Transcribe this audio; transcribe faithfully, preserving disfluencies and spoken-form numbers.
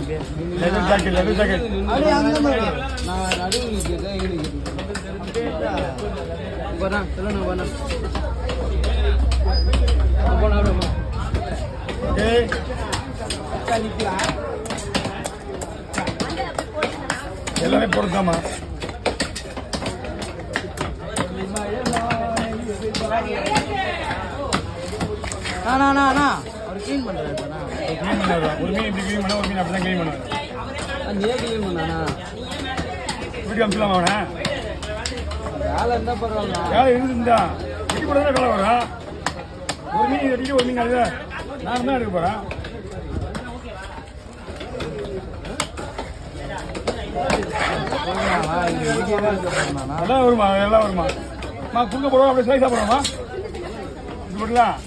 leather jacket leather jacket அப்படியே அங்க நான் நடுவு நிக்கிறேன் இங்க போறா சொல்லுங்க போறா போனா போறா ஏய் கலிக்கலாம் எல்லாமே பொறுத்தாமா அண்ணா அண்ணா அண்ணா அவர் க்ளீன் பண்றாரு அண்ணா க்ளீன் பண்ணாரு ஒரு மீன் இப்படி க்ளீன் பண்ணா ஒரு மீன் அப்படி தான் க்ளீன் பண்ணுவாரு அந்த க்ளீன் பண்ணானா வீடியோ அனுப்பலாமா அவனை வேலை இருந்தா பரவாயில்ல வேலை இருந்துருந்தா வெட்டி கூட தான் வேலை வரும் ஒரு மீன் வெட்டிட்டு ஒரு மீன் அது நான் தான் எடுக்க போறேன் எல்லாம் வருமா எல்லாம் வருமா மா குறுக்க போடுவோம் அப்படியே ஸ்லைஸா போடுவோமா இது போடலாம்